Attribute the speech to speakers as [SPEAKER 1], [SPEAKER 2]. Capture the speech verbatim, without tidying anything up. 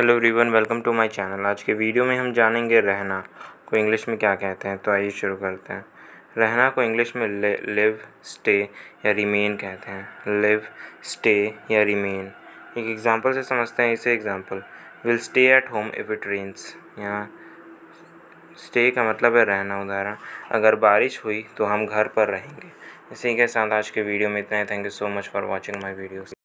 [SPEAKER 1] Hello everyone, welcome to my channel. आज के video में हम जानेंगे रहना को इंग्लिश में क्या कहते हैं। तो आइए शुरू करते हैं। रहना को इंग्लिश में लिव, स्टे या रिमेन कहते हैं। लिव, स्टे या रिमेन। एक एग्जांपल से समझते हैं इसे। Example, will stay at home if it rains. यहाँ स्टे का मतलब है रहना। उदाहरण, अगर बारिश हुई तो हम घर पर रहेंगे। इसी के साथ आज के वीडियो में इतना ही। Thank you so much for watching my videos.